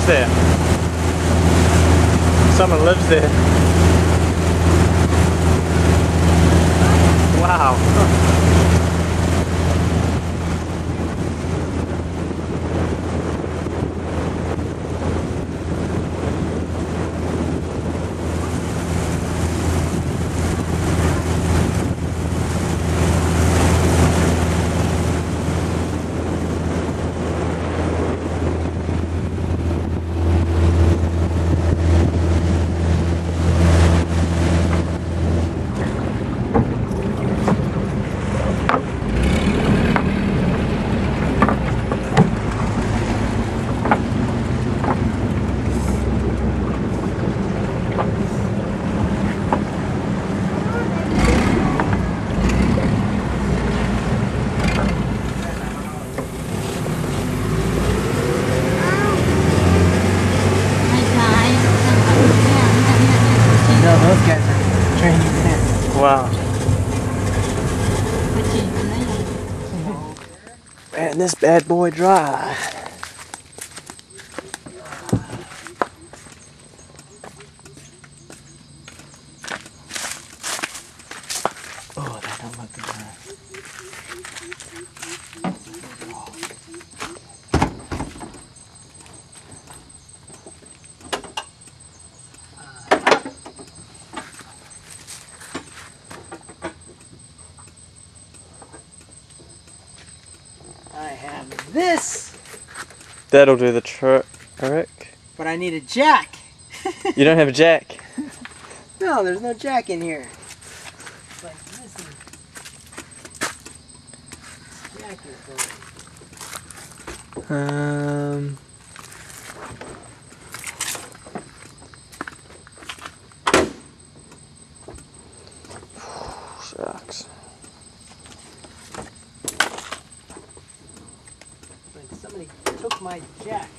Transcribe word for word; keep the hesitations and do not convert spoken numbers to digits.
lives there. Someone lives there. Wow. Those guys are training there. Wow. Man, this bad boy dry. Oh, that don't look good. I have this, That'll do the trick. but I need a jack. You don't have a jack. No, there's no jack in here. It's like this is jack is Um. Shucks. like somebody took my jack.